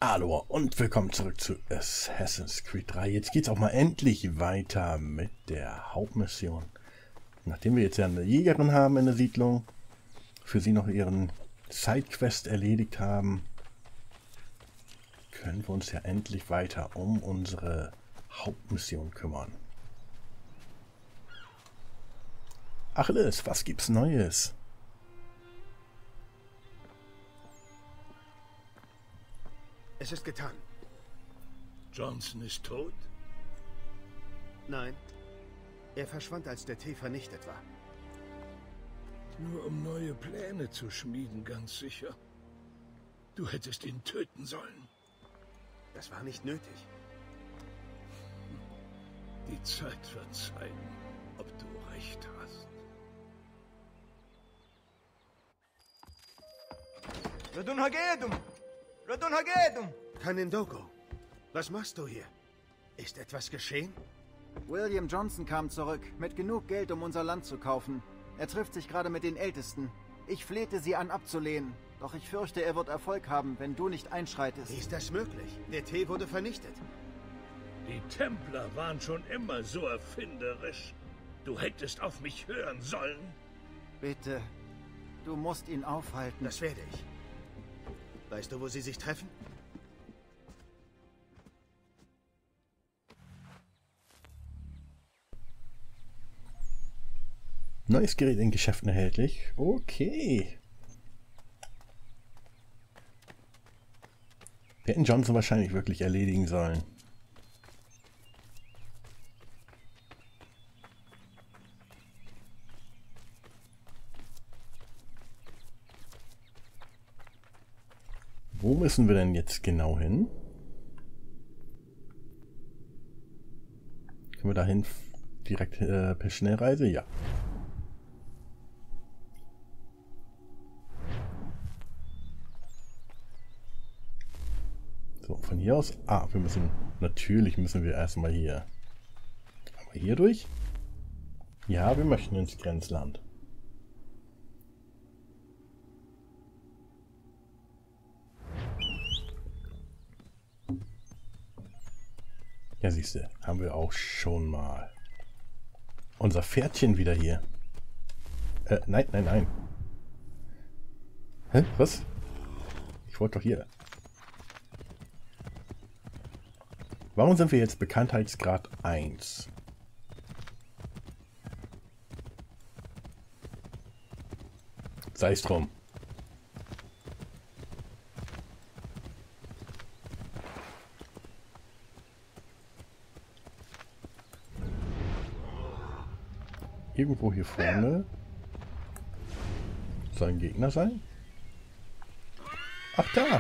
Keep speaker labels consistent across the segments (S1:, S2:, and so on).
S1: Hallo und willkommen zurück zu Assassin's Creed 3. Jetzt geht's auch mal endlich weiter mit der Hauptmission. Nachdem wir jetzt ja eine Jägerin haben in der Siedlung, für sie noch ihren Sidequest erledigt haben, können wir uns ja endlich weiter um unsere Hauptmission kümmern. Achilles, was gibt's Neues?
S2: Es ist getan.
S3: Johnson ist tot?
S2: Nein. Er verschwand, als der Tee vernichtet war.
S3: Nur um neue Pläne zu schmieden, ganz sicher. Du hättest ihn töten sollen.
S2: Das war nicht nötig.
S3: Die Zeit wird zeigen, ob du recht hast.
S2: Kanendogo, was machst du hier? Ist etwas geschehen?
S4: William Johnson kam zurück, mit genug Geld, um unser Land zu kaufen. Er trifft sich gerade mit den Ältesten. Ich flehte sie an, abzulehnen. Doch ich fürchte, er wird Erfolg haben, wenn du nicht einschreitest.
S2: Wie ist das möglich? Der Tee wurde vernichtet.
S3: Die Templer waren schon immer so erfinderisch. Du hättest auf mich hören sollen.
S4: Bitte, du musst ihn aufhalten.
S2: Das werde ich. Weißt du, wo sie sich treffen?
S1: Neues Gerät in Geschäften erhältlich. Okay. Wir hätten Johnson wahrscheinlich wirklich erledigen sollen. Wo müssen wir denn jetzt genau hin? Können wir dahin direkt per Schnellreise? Ja. So, von hier aus. Ah, natürlich müssen wir erstmal hier. Aber hier durch? Ja, wir möchten ins Grenzland. Ja, siehst du, haben wir auch schon mal. Unser Pferdchen wieder hier. Nein, nein, nein. Hä? Was? Ich wollte doch hier. Warum sind wir jetzt Bekanntheitsgrad 1? Sei es drum. Irgendwo hier vorne soll ein Gegner sein? Ach, da!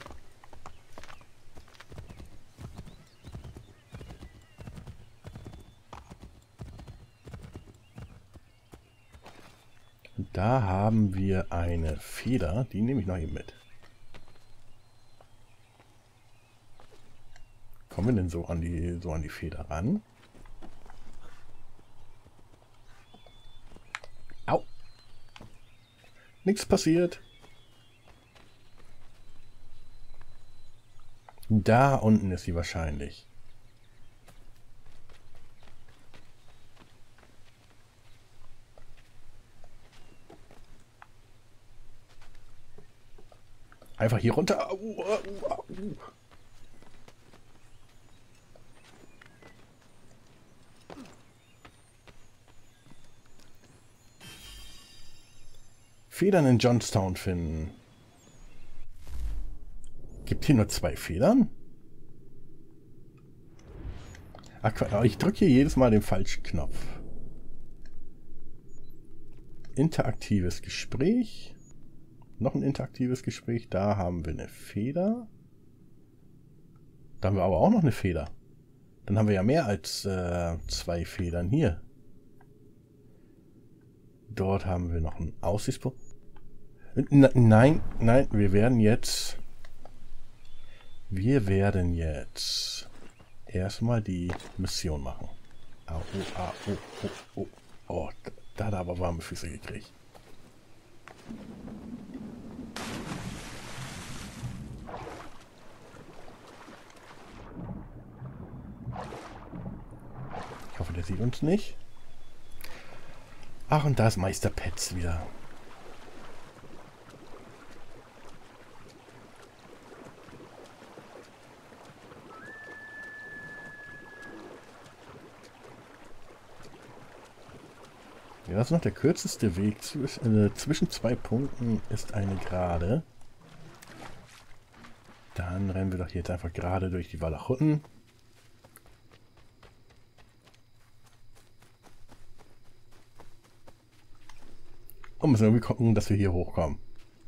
S1: Da haben wir eine Feder, die nehme ich noch eben mit. Kommen wir denn so an die Feder ran? Au! Nichts passiert. Da unten ist sie wahrscheinlich. Einfach hier runter. Federn in Johnstown finden. Gibt hier nur 2 Federn? Ach, ich drücke hier jedes Mal den falschen Knopf. Interaktives Gespräch. Noch ein interaktives Gespräch. Da haben wir eine Feder. Da haben wir aber auch noch eine Feder. Dann haben wir ja mehr als 2 Federn hier. Dort haben wir noch einen Aussichtspunkt. Nein, nein, wir werden jetzt erstmal die Mission machen. Au, au, au, au, au. Oh, da hat er aber warme Füße gekriegt. sieht uns nicht. Ach, und da ist Meister Petz wieder. Ja, das ist noch der kürzeste Weg. Zwischen zwei Punkten ist eine Gerade. Dann rennen wir doch jetzt einfach gerade durch die Walachutten. Und müssen irgendwie gucken, dass wir hier hochkommen.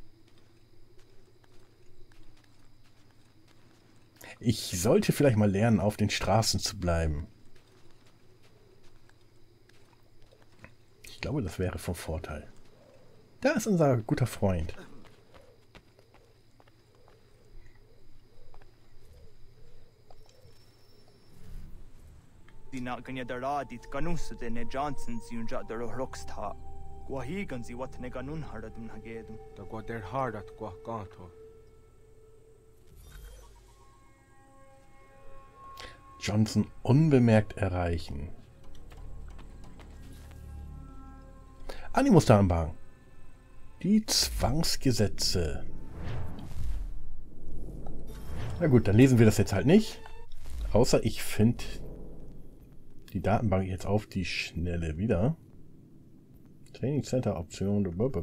S1: Ich sollte vielleicht mal lernen, auf den Straßen zu bleiben. Ich glaube, das wäre von Vorteil. Da ist unser guter Freund.
S5: Dina kan jag dra dit kanusset ne Johnson si unja der rocksta. Wahigan si wat ne kanun harda dum hagedum.
S2: Da går der hardat går gato.
S1: Johnson unbemerkt erreichen. Animus-Darmbahn. Die Zwangsgesetze. Na gut, dann lesen wir das jetzt halt nicht. Außer ich finde die Datenbank jetzt auf die Schnelle wieder. Training Center Option.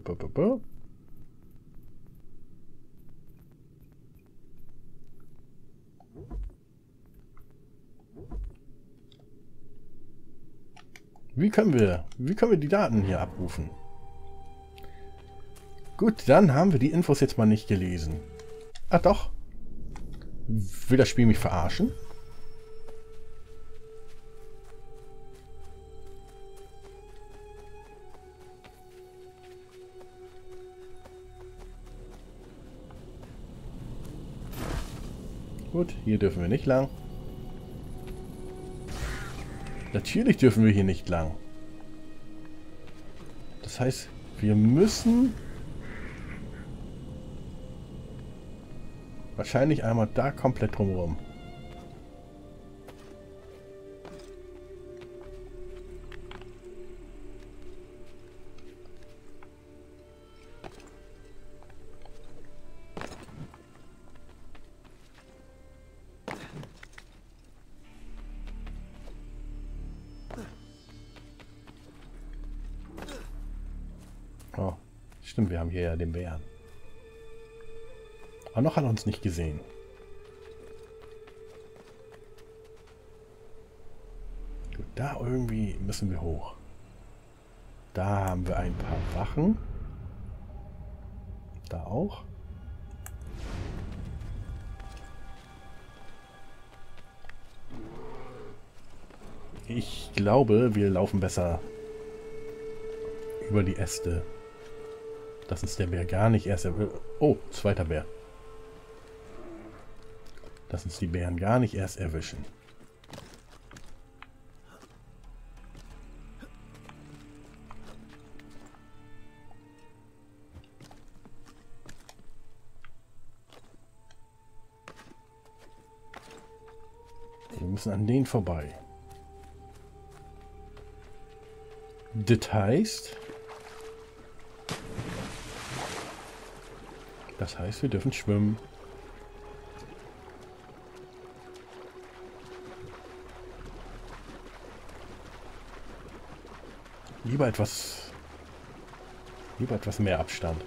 S1: Wie können wir die Daten hier abrufen? Gut, dann haben wir die Infos jetzt mal nicht gelesen. Ach doch. Will das Spiel mich verarschen? Gut, hier dürfen wir nicht lang. Natürlich dürfen wir hier nicht lang. Das heißt, wir müssen wahrscheinlich einmal da komplett drumherum. Oh, stimmt, wir haben hier ja den Bären. Aber noch hat er uns nicht gesehen. Gut, da irgendwie müssen wir hoch. Da haben wir ein paar Wachen. Da auch. Ich glaube, wir laufen besser über die Äste. Dass uns der Bär gar nicht erst erwischt. Oh, zweiter Bär. Dass uns die Bären gar nicht erst erwischen. Wir müssen an denen vorbei. Das heißt... wir dürfen schwimmen. Lieber etwas mehr Abstand.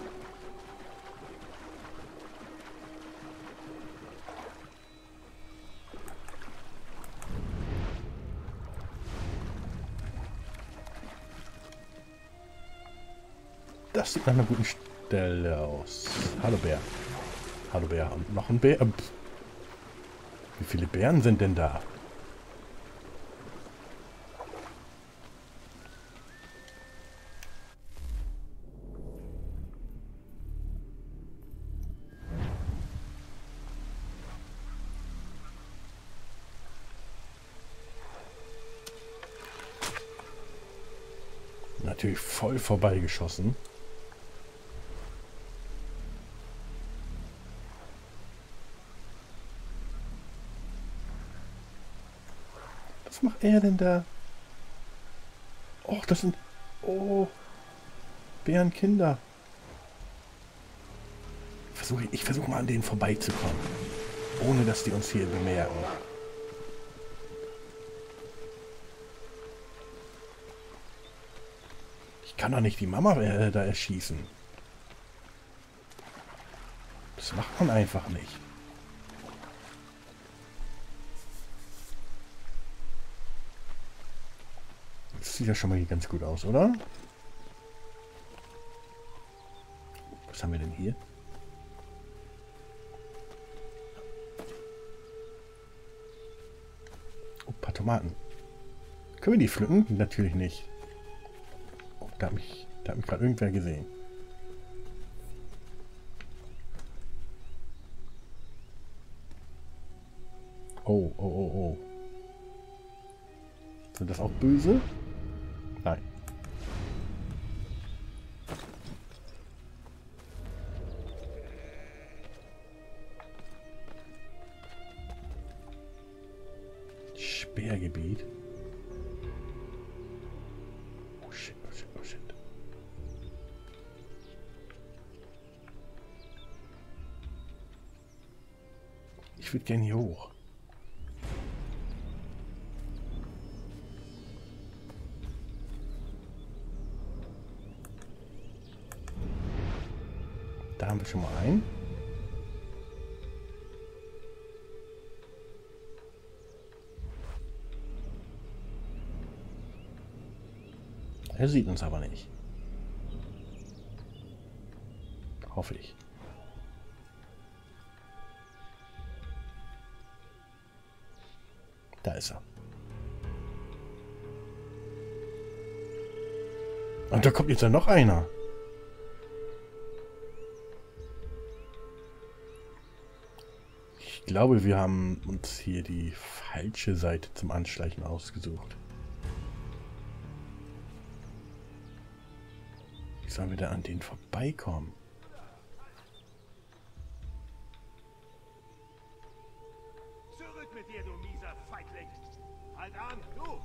S1: Das sieht nach einer guten Stelle aus. Hallo Bär. Hallo Bär. Und noch ein Bär. Wie viele Bären sind denn da? Natürlich voll vorbeigeschossen. Was macht er denn da? Och, das sind... Oh. Bärenkinder. Ich versuche mal an denen vorbeizukommen. Ohne dass die uns hier bemerken. Ich kann doch nicht die Mama da erschießen. Das macht man einfach nicht. Das sieht ja schon mal hier ganz gut aus, oder? Was haben wir denn hier? Oh, ein paar Tomaten. Können wir die pflücken? Natürlich nicht. Oh, da hat mich gerade irgendwer gesehen. Oh, oh, oh, oh. Sind das auch böse? Nein. Sperrgebiet. Oh shit, oh shit, oh shit. Ich würde gerne hier hoch. Da haben wir schon mal einen. Er sieht uns aber nicht. Hoffe ich. Da ist er. Und da kommt jetzt ja noch einer. Ich glaube, wir haben uns hier die falsche Seite zum Anschleichen ausgesucht. Wie sollen wir da an denen vorbeikommen?
S2: Zurück mit dir, du mieser Feigling! Halt an, du!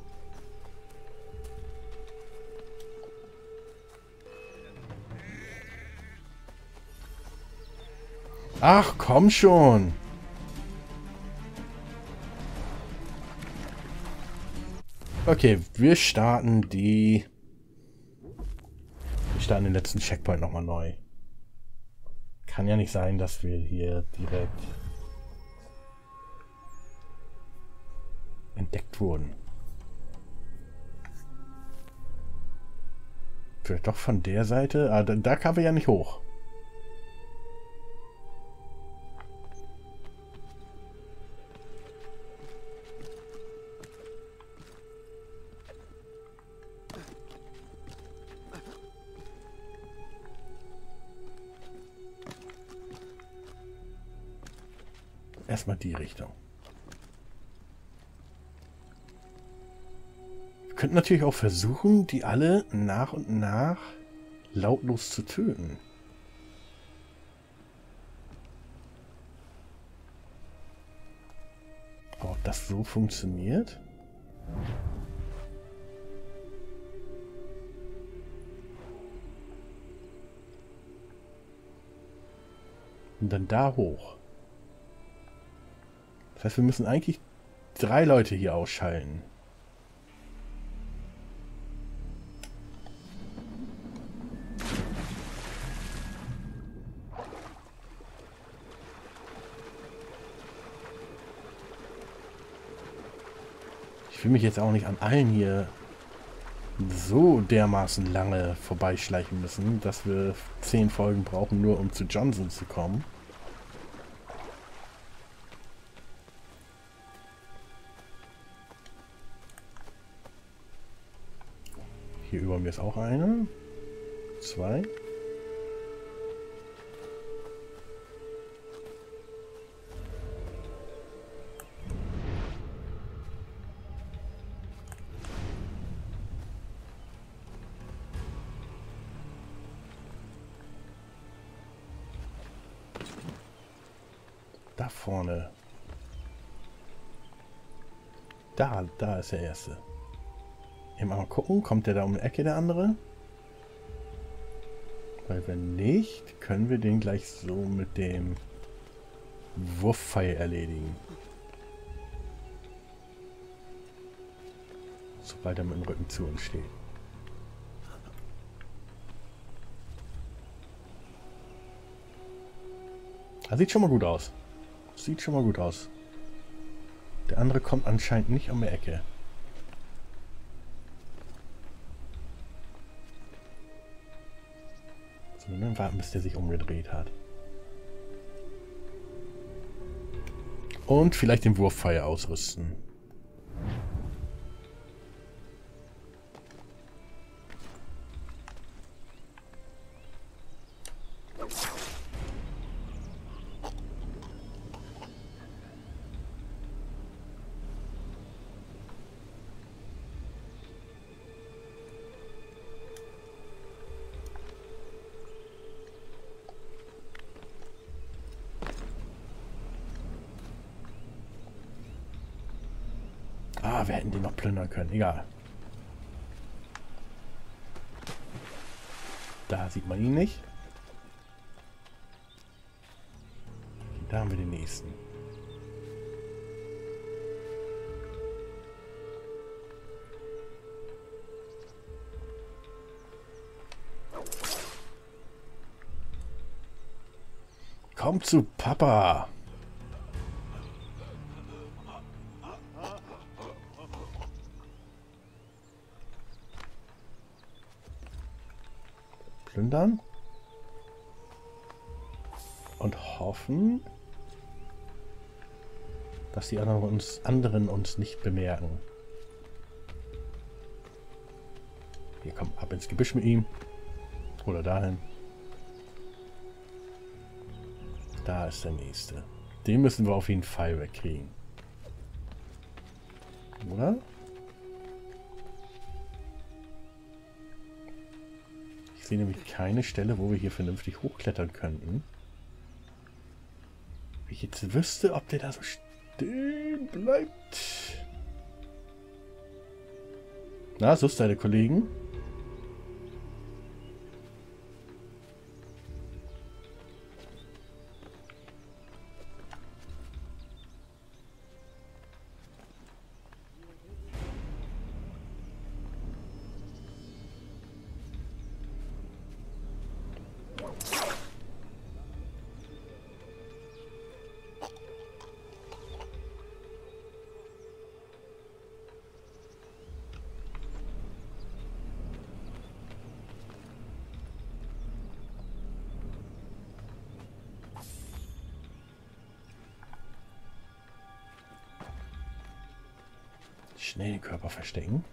S1: Ach, komm schon! Okay, wir starten den letzten Checkpoint nochmal neu. Kann ja nicht sein, dass wir hier direkt entdeckt wurden. Vielleicht doch von der Seite? Ah, da kamen wir ja nicht hoch. Erstmal die Richtung. Wir könnten natürlich auch versuchen, die alle nach und nach lautlos zu töten. Aber ob das so funktioniert? Und dann da hoch. Das heißt, wir müssen eigentlich 3 Leute hier ausschalten. Ich will mich jetzt auch nicht an allen hier so dermaßen lange vorbeischleichen müssen, dass wir 10 Folgen brauchen, nur um zu Johnson zu kommen. Hier über mir ist auch einer. 2. Da vorne. Da ist der erste. Eben mal gucken, kommt der da um die Ecke, der andere? Weil wenn nicht, können wir den gleich so mit dem Wurfpfeil erledigen. Sobald er mit dem Rücken zu uns steht. Das sieht schon mal gut aus. Sieht schon mal gut aus. Der andere kommt anscheinend nicht um die Ecke. So, dann warten, bis der sich umgedreht hat. Und vielleicht den Wurfpfeil ausrüsten. Ah, wir hätten den noch plündern können. Egal. Da sieht man ihn nicht. Da haben wir den nächsten. Komm zu Papa. Plündern. Und hoffen, dass die anderen uns nicht bemerken. Hier, komm, ab ins Gebüsch mit ihm. Oder dahin. Da ist der nächste. Den müssen wir auf jeden Fall wegkriegen. Oder? Ich sehe nämlich keine Stelle, wo wir hier vernünftig hochklettern könnten. Wenn ich jetzt wüsste, ob der da so stehen bleibt. Na, so ist deine Kollegen. Schnell den Körper verstecken.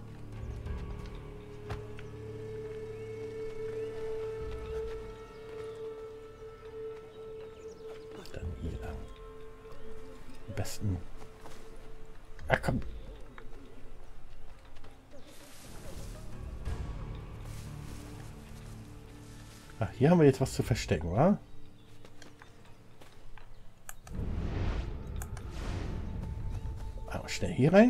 S1: Dann hier lang. Am besten. Ach komm. Ach, hier haben wir jetzt was zu verstecken, wa? Aber schnell hier rein.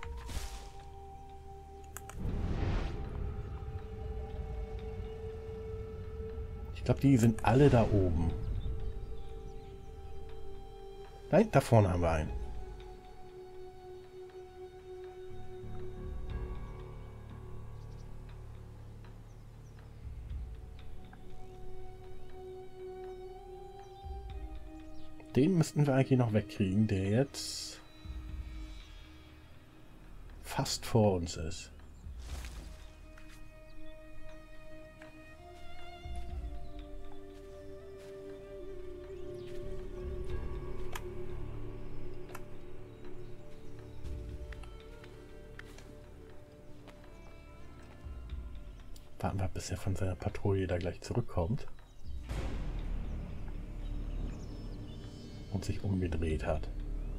S1: Ich glaube, die sind alle da oben. Nein, da vorne haben wir einen. Den müssten wir eigentlich noch wegkriegen, der jetzt fast vor uns ist. Warten wir, bis er von seiner Patrouille da gleich zurückkommt. Und sich umgedreht hat.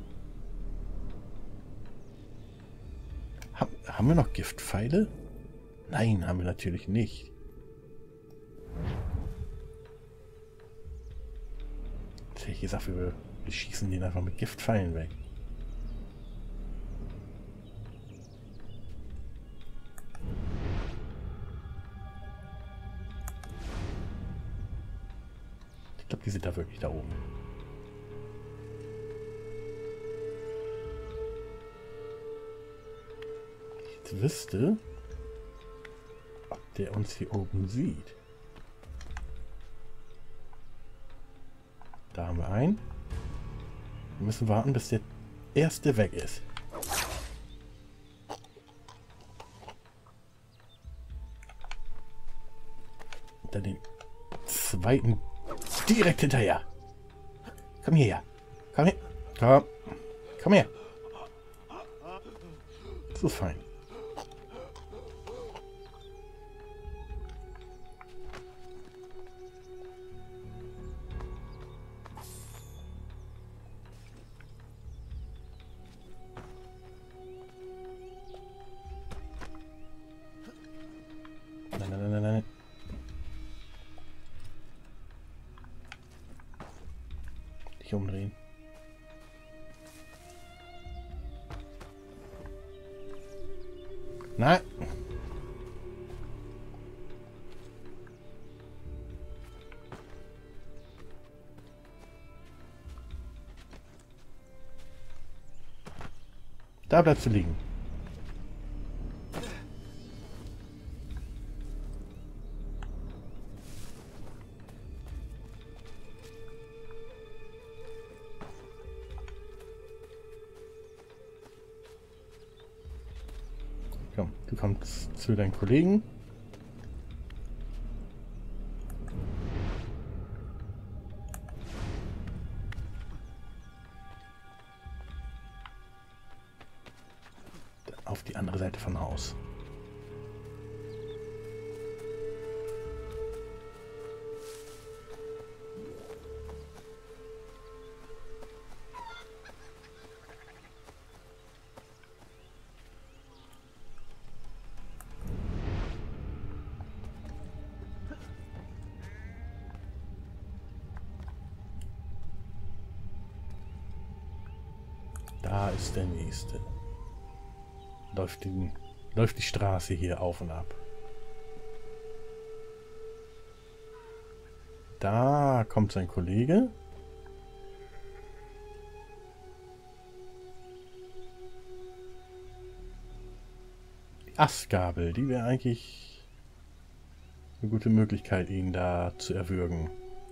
S1: Haben wir noch Giftpfeile? Nein, haben wir natürlich nicht. Jetzt hätte ich gesagt, wir schießen den einfach mit Giftpfeilen weg. glaube, die sind da wirklich da oben. Ich wüsste, ob der uns hier oben sieht. Da haben wir einen. Wir müssen warten, bis der erste weg ist. Und dann den zweiten direkt hinterher. Komm hierher. Komm her. Komm. Komm her. So fein. Nein. Nicht umdrehen. Nein. Da bleibst du liegen. Komm, du kommst zu deinen Kollegen. Auf die andere Seite vom Haus. Da ist der nächste. Läuft die Straße hier auf und ab. Da kommt sein Kollege. Die Astgabel, die wäre eigentlich eine gute Möglichkeit, ihn da zu erwürgen.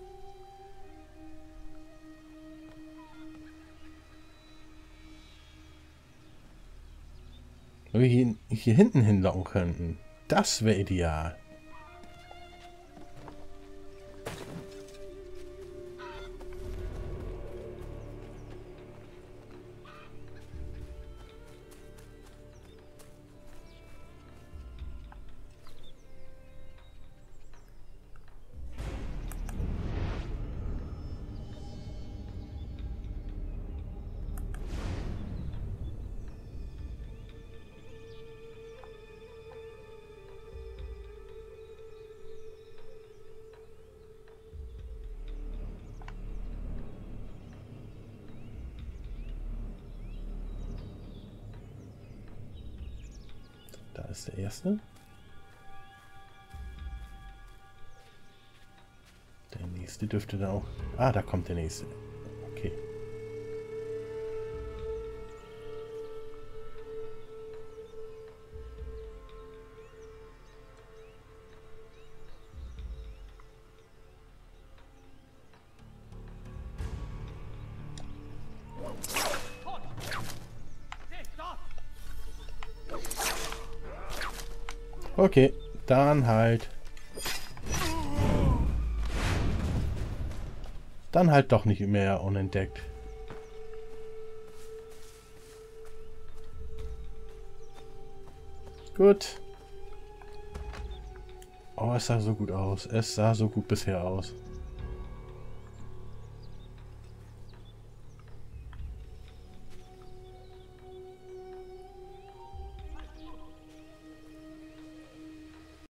S1: Wenn wir ihn hier hinten hinlocken könnten, das wäre ideal. Da ist der erste. Der nächste dürfte da auch... Ah, da kommt der nächste. Okay. Okay, dann halt. Dann halt doch nicht mehr unentdeckt. Gut. Oh, es sah so gut aus. Es sah so gut bisher aus.